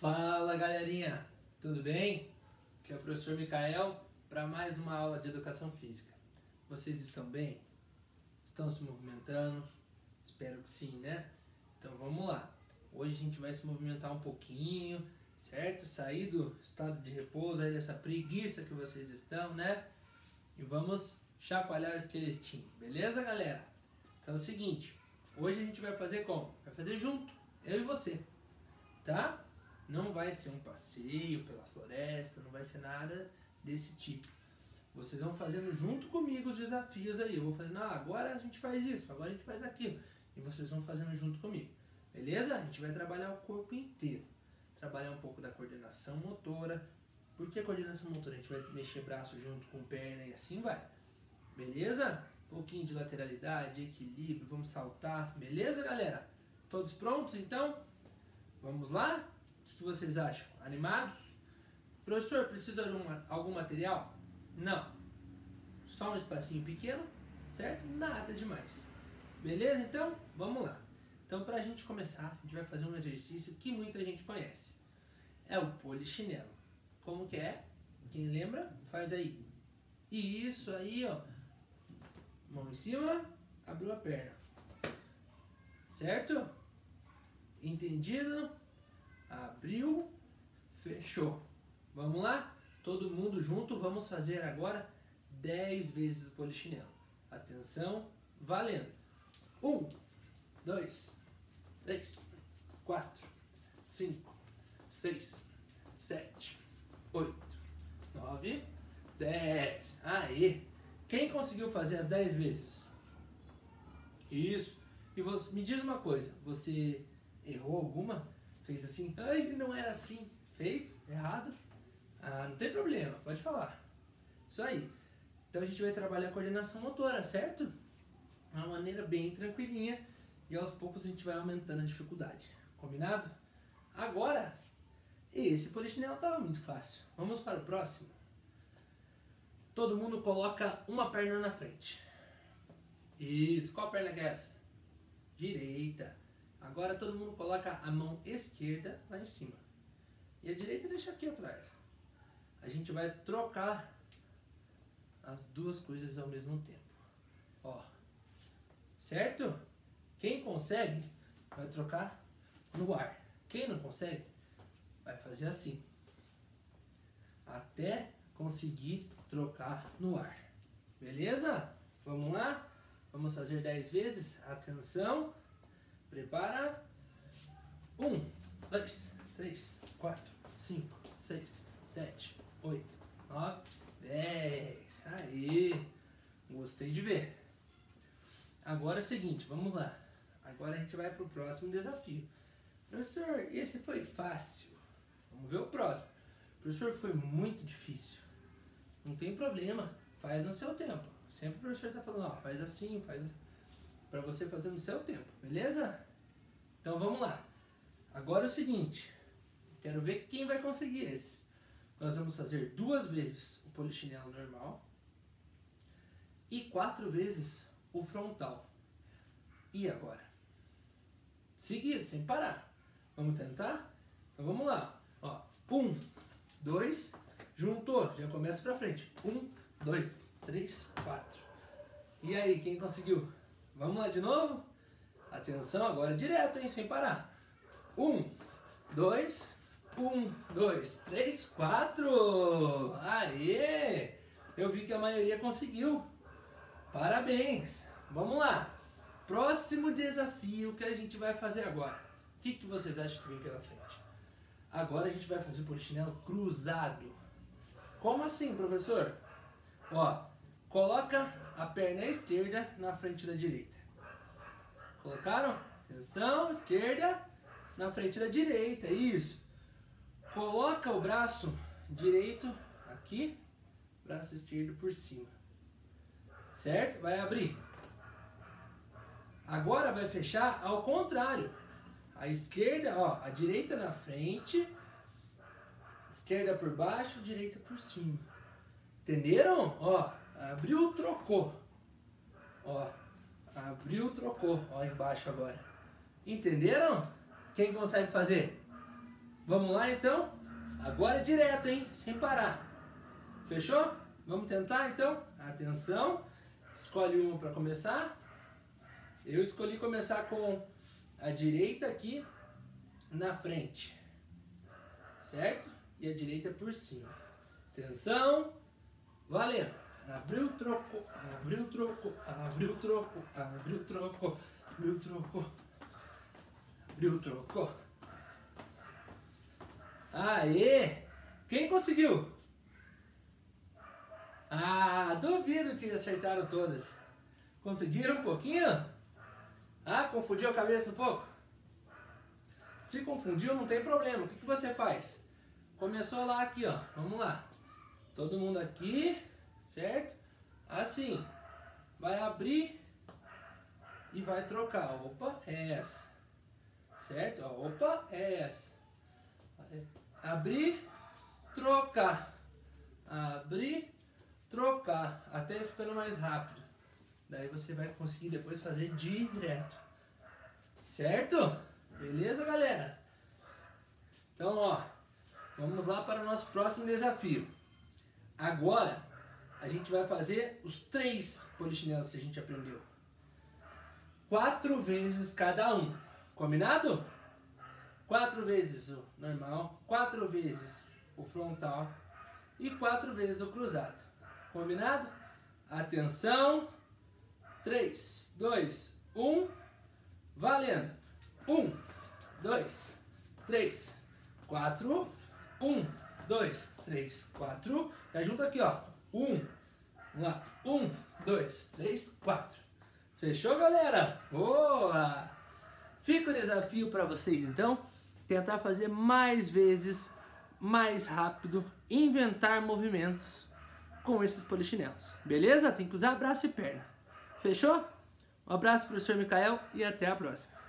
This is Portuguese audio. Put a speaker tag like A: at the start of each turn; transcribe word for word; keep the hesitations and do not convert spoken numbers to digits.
A: Fala galerinha, tudo bem? Aqui é o professor Micael para mais uma aula de Educação Física. Vocês estão bem? Estão se movimentando? Espero que sim, né? Então vamos lá. Hoje a gente vai se movimentar um pouquinho, certo? Sair do estado de repouso, aí dessa preguiça que vocês estão, né? E vamos chacoalhar o esqueletinho, beleza galera? Então é o seguinte, hoje a gente vai fazer como? Vai fazer junto, eu e você, tá? Não vai ser um passeio pela floresta, não vai ser nada desse tipo. Vocês vão fazendo junto comigo os desafios aí. Eu vou fazendo, ah, agora a gente faz isso, agora a gente faz aquilo. E vocês vão fazendo junto comigo. Beleza? A gente vai trabalhar o corpo inteiro. Trabalhar um pouco da coordenação motora. Por que coordenação motora? A gente vai mexer braço junto com perna e assim vai. Beleza? Um pouquinho de lateralidade, equilíbrio, vamos saltar. Beleza, galera? Todos prontos, então? Vamos lá? O que vocês acham? Animados? Professor, precisa de uma, algum material? Não. Só um espacinho pequeno, certo? Nada demais. Beleza? Então, vamos lá. Então, para a gente começar, a gente vai fazer um exercício que muita gente conhece. É o polichinelo. Como que é? Quem lembra? Faz aí. Isso aí, ó. Mão em cima, abriu a perna. Certo? Entendido? Abriu, fechou. Vamos lá? Todo mundo junto, vamos fazer agora dez vezes o polichinelo. Atenção, valendo. um, dois, três, quatro, cinco, seis, sete, oito, nove, dez. Aê! Quem conseguiu fazer as dez vezes? Isso. E você, me diz uma coisa, você errou alguma? Fez assim? Ai, não era assim. Fez? Errado? Ah, não tem problema, pode falar. Isso aí. Então a gente vai trabalhar a coordenação motora, certo? De uma maneira bem tranquilinha. E aos poucos a gente vai aumentando a dificuldade. Combinado? Agora, esse polichinelo estava muito fácil. Vamos para o próximo. Todo mundo coloca uma perna na frente. Isso. Qual perna que é essa? Direita. Agora todo mundo coloca a mão esquerda lá em cima. E a direita deixa aqui atrás. A gente vai trocar as duas coisas ao mesmo tempo. Ó. Certo? Quem consegue vai trocar no ar. Quem não consegue vai fazer assim. Até conseguir trocar no ar. Beleza? Vamos lá? Vamos fazer dez vezes. Atenção. Prepara. um, dois, três, quatro, cinco, seis, sete, oito, nove, dez. Aí. Gostei de ver. Agora é o seguinte, vamos lá. Agora a gente vai para o próximo desafio. Professor, esse foi fácil. Vamos ver o próximo. Professor, foi muito difícil. Não tem problema. Faz no seu tempo. Sempre o professor está falando, ó, faz assim, faz assim. Para você fazer no seu tempo, beleza? Então vamos lá. Agora é o seguinte, quero ver quem vai conseguir esse. Nós vamos fazer duas vezes o polichinelo normal e quatro vezes o frontal. E agora? Seguido, sem parar. Vamos tentar? Então vamos lá. Ó, um, dois, juntou, já começa pra frente. Um, dois, três, quatro. E aí, quem conseguiu? Vamos lá de novo? Atenção, agora direto, hein? Sem parar. Um, dois, um, dois, três, quatro. Aê! Eu vi que a maioria conseguiu. Parabéns! Vamos lá. Próximo desafio que a gente vai fazer agora. O que, que vocês acham que vem pela frente? Agora a gente vai fazer o polichinelo cruzado. Como assim, professor? Ó, coloca a perna esquerda na frente da direita. Colocaram? Atenção, esquerda na frente da direita, isso. Coloca o braço direito aqui, braço esquerdo por cima. Certo? Vai abrir. Agora vai fechar ao contrário. A esquerda, ó, a direita na frente, esquerda por baixo, direita por cima. Entenderam? Ó, abriu, trocou. Ó, abriu, trocou. Ó, embaixo agora. Entenderam? Quem consegue fazer? Vamos lá então? Agora é direto, hein? Sem parar. Fechou? Vamos tentar então? Atenção. Escolhe uma para começar. Eu escolhi começar com a direita aqui na frente. Certo? E a direita por cima. Atenção. Valendo. Abriu, trocou. Abriu, trocou. Abriu, trocou. Abriu, trocou. Abriu, trocou. Abriu, trocou. Aê! Quem conseguiu? Ah, duvido que acertaram todas. Conseguiram um pouquinho? Ah, confundiu a cabeça um pouco? Se confundiu, não tem problema. O que, que você faz? Começou lá aqui, ó. Vamos lá. Todo mundo aqui, certo? Assim. Vai abrir e vai trocar. Opa, é essa. Certo? Ó, opa, é essa. Abrir, trocar. Abrir, trocar. Até ficando mais rápido. Daí você vai conseguir depois fazer direto. Certo? Beleza, galera? Então, ó. Vamos lá para o nosso próximo desafio. Agora, a gente vai fazer os três polichinelos que a gente aprendeu. Quatro vezes cada um. Combinado? Quatro vezes o normal, quatro vezes o frontal e quatro vezes o cruzado. Combinado? Atenção. três, dois, um. Valendo. um, dois, três, quatro. um, dois, três, quatro. Já junto aqui, ó. um. Vamos lá. um, dois, três, quatro. Fechou, galera? Boa! Fica o desafio para vocês, então. Tentar fazer mais vezes, mais rápido, inventar movimentos com esses polichinelos. Beleza? Tem que usar braço e perna. Fechou? Um abraço, professor Micael, e até a próxima.